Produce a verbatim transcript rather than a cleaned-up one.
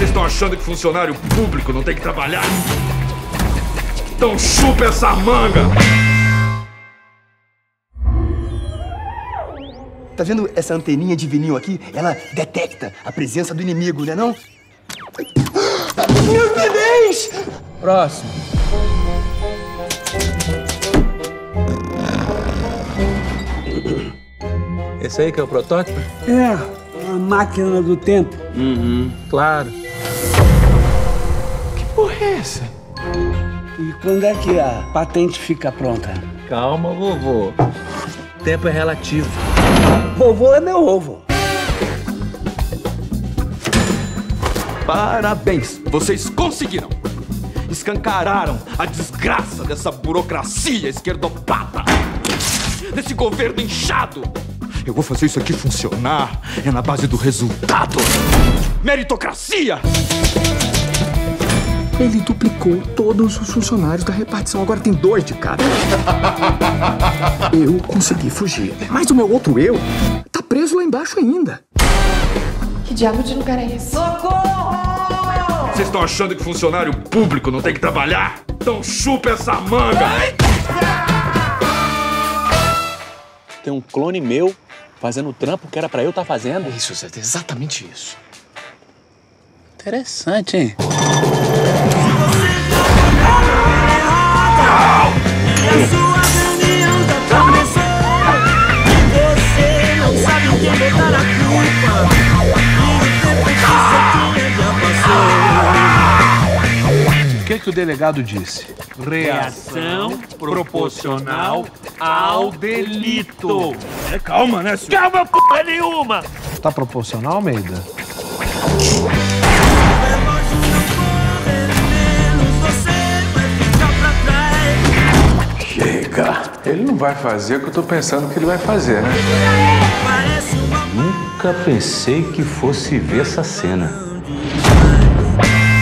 Vocês estão achando que funcionário público não tem que trabalhar? Então chupa essa manga! Tá vendo essa anteninha de vinil aqui? Ela detecta a presença do inimigo, né não? Meu bebês! Próximo. Esse aí que é o protótipo? É, uma máquina do tempo. Uhum, claro. Que porra é essa? E quando é que a patente fica pronta? Calma, vovô. Tempo é relativo. Vovô é meu ovo. Parabéns! Vocês conseguiram! Escancararam a desgraça dessa burocracia esquerdopata! Desse governo inchado! Eu vou fazer isso aqui funcionar. É na base do resultado. Meritocracia! Ele duplicou todos os funcionários da repartição. Agora tem dois de cada. Eu consegui fugir. Mas o meu outro eu tá preso lá embaixo ainda. Que diabo de lugar é esse? Socorro! Vocês estão achando que funcionário público não tem que trabalhar? Então chupa essa manga! Tem um clone meu fazendo o trampo que era pra eu estar fazendo. Isso, Zé, exatamente isso. Interessante, hein? O que, que o delegado disse? Reação proporcional ao delito. É, calma, né, senhor? Calma, porra nenhuma! Tá proporcional, Almeida? Chega! Ele não vai fazer o que eu tô pensando que ele vai fazer, né? Nunca pensei que fosse ver essa cena.